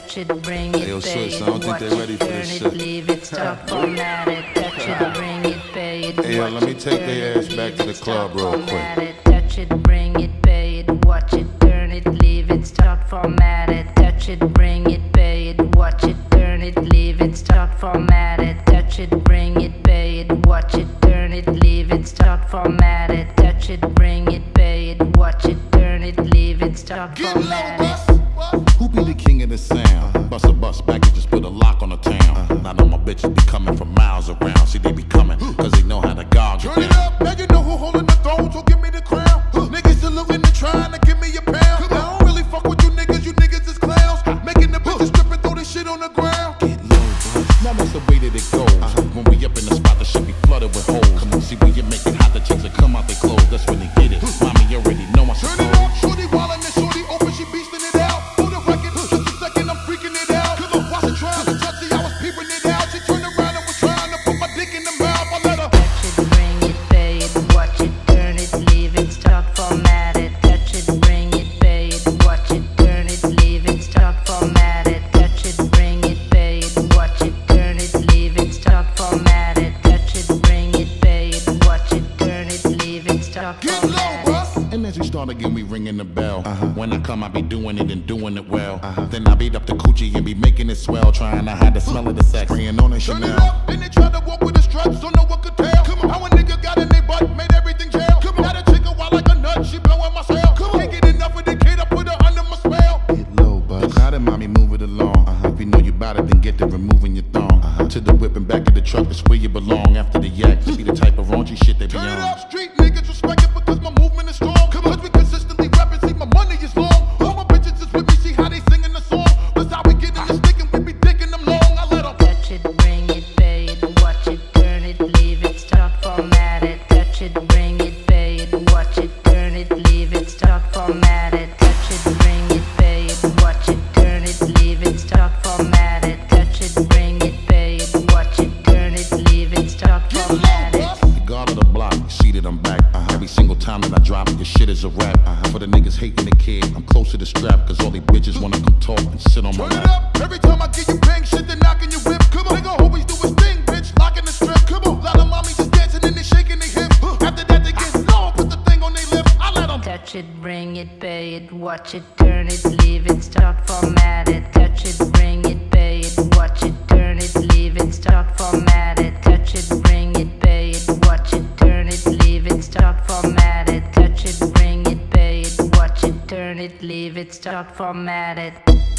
touch it, bring it, Hey, yo, pay Swiss, it, I don't think watch they ready it, for turn this it, shit. leave it, stop, format it, touch it, bring it, pay it, Hey, yo, watch let me it, take turn their it, ass back leave to the it, club stop, real format quick. it, touch it, bring it, pay it, watch it, turn it, leave it, start, format it, touch it, bring it, pay it, watch it, turn it, leave it, start, format it, touch it, bring it, pay it, watch it, turn it, leave it, start, format it, touch it, bring it, pay it, watch it, turn it, leave it, start, format it. Who be the king of the sound? Bust a bus back and just put a lock on the town. Now know my bitches be coming from miles around. See, they be coming, cause they know how to gog it Turn it down. up, now you know who holding the throne, so give me the crown. Niggas saluting and trying to give me a pound. I don't really fuck with you niggas is clowns. Making the bitches strip and throw this shit on the ground. Get low, bro. Now that's the way that it goes. When we up in the spot, the shit be flooded with holes. Come on, see when you make it hot, the chicks that come out their clothes. That's when they get it. Mommy, you already know I Turn it up, shorty wildin' and shorty open, she beastin' it out. For the record, just a second, I'm freaking it out. Watch her trying to touch it, I was peeping it out. She turned around and was trying to put my dick in the mouth. I let her Touch it, bring it, pay it, watch it, turn it, leave it, start, format it. Touch it, bring it, pay it, watch it, turn it, leave it, start, format it. Touch it, bring it, pay it, watch it, turn it, leave it, start, format it. Touch it, bring it, pay it, watch it, turn it, leave it, start, get low, format it. bus. And as we start again, we ringing the bell. When I come, I be doing it and doing it well. Then I beat up the coochie and be making it swell. Trying to hide the smell of the sex. Spraying on a Turn it Chanel. up, then they tried to walk with the struts, don't know what could tell. How a nigga got in their butt, made everything jail. Got a chick a wild like a nut, she blowing my cell. Can't get enough of the kid, I put her under my spell. Get low, bud. The crowd and mommy move it along. If you know you bout it, then get to removing your thong. To the whip and back of the truck, that's where you belong. After the yak, you be the type of raunchy shit they be Turn it on. up, street niggas respect it because my movement is strong. Cause we consistently rapping, see my money is long. All my bitches is with me, see how they singing the song. That's how we get in the stick and we be dicking them long. I let them Touch it, bring it, pay it, watch it, turn it, leave it, start, format it. Touch it, bring it, pay it, watch it, turn it, leave it, start, format it. Touch it, bring it, pay it, watch it, turn it, leave it, start, format it. Touch it, bring it, pay it, watch it, turn it, leave it, start, get format low, it. bus. The guard of the block, you see that I'm back. Every single time that I drop, your shit is a rap. For the niggas hating the kid, I'm close to the strap. Cause all these bitches wanna come talk and sit on my Turn it lap. up, every time I get you bang shit, they knocking your whip. Come on, nigga always do his thing, bitch, locking the strip. Come on, lot of mommies just dancing and they shaking their hips. After that they get low, put the thing on their lip. I let them Touch it, bring it, pay it, watch it, turn it, leave it, start, format it. Touch it, bring it, pay it, watch it, turn it, leave it, start, format it. Touch it, bring it, pay it, watch it, turn it, leave it, start, format it. Touch it, bring it, pay it, watch it, turn it, leave it, start, format it.